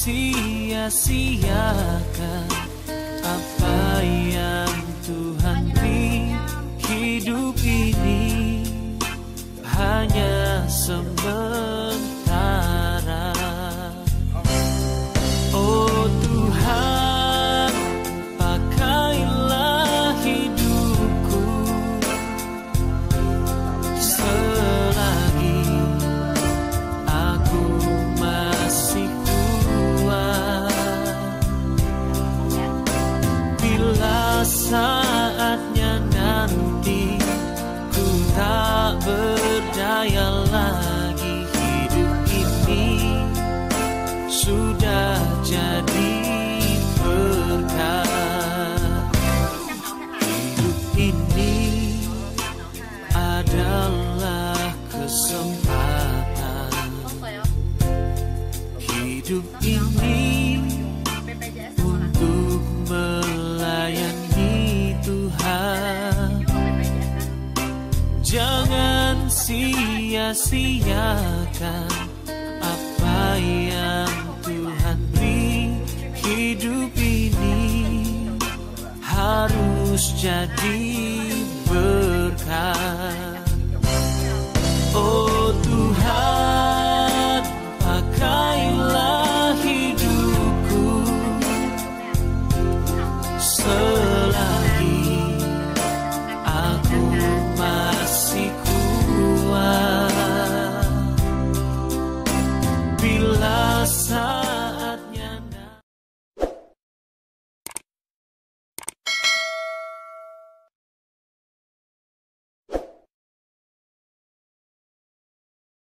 sia-siakan apa yang Tuhan beri. Hidup ini hanya sementara. Oh Tuhan, pakailah hidupku selagi aku masih kuat. Bila saatnya nanti ku tak berdaya lagi, hidup ini sudah jadi berkat. Hidup ini adalah kesempatan. Hidup ini untuk melayani Tuhan. Jangan sia-siakan apa yang Tuhan beri. Hidup ini harus jadi berkat. Oh